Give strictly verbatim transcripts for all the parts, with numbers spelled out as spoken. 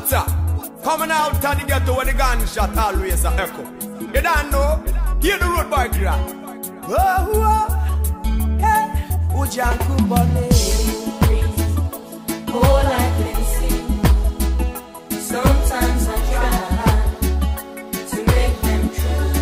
Wutah. Coming out of the ghetto where the gunshot always a echo. You don't know? Hear the road boy cry. Oh, oh, hey, Ujankumbone. All I can see. Sometimes I try to make them true.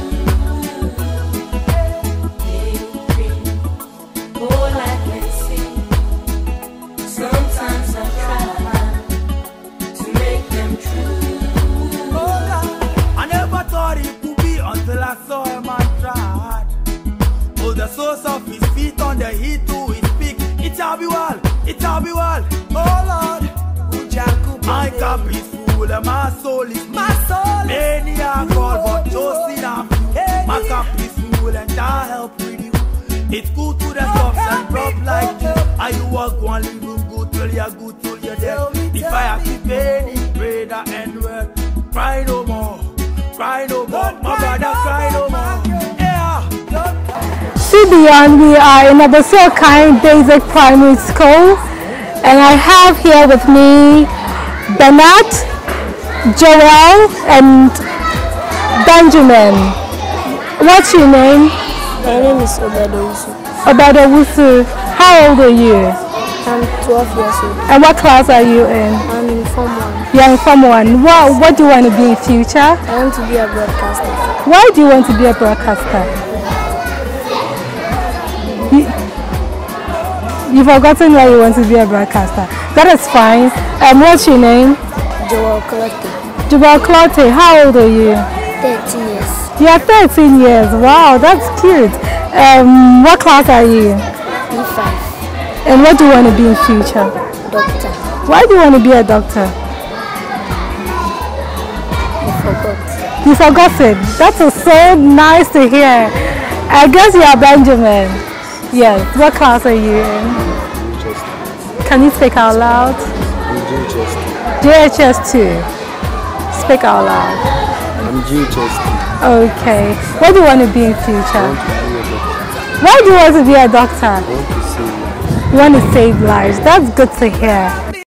All I can see. Sometimes I try to make them true. I never thought it could be until I saw a man tried. Oh, the source of his feet on the heat to his peak. It shall be well, it shall be well. Oh Lord, my cup is full and my soul is my soul. Many are called but just enough. My cup is full and I help with you. It's good to the tops and drop like you. Are you walk one little good till you're good till you're dead. If I have to pay it, pray that end well. Cry no more, cry no more. My brother, cry no more. Yeah. Ceebeyond, we are in Abasokai Basic Primary School, and I have here with me Bernard, Joel, and Benjamin. What's your name? My name is Obadowusu. Obadowusu. How old are you? I'm twelve years old. And what class are you in? I'm in Form one. You're in Form one. What, what do you want to be in future? I want to be a broadcaster. Why do you want to be a broadcaster? You, you've forgotten why you want to be a broadcaster. That is fine. Um, what's your name? Joel Clotte. Joel Clotte. How old are you? thirteen years. You are thirteen years. Wow, that's cute. Um, what class are you? B five. And what do you want to be in future? Doctor. Why do you want to be a doctor? I forgot. You forgot it. That is so nice to hear. I guess you are Benjamin. Yes. What class are you in? Can you speak out loud? J H S two. Speak out loud. I'm J H S two. Okay. What do you want to be in future? I want to be a doctor. Why do you want to be a doctor? I want to save lives. You want to save lives. That's good to hear.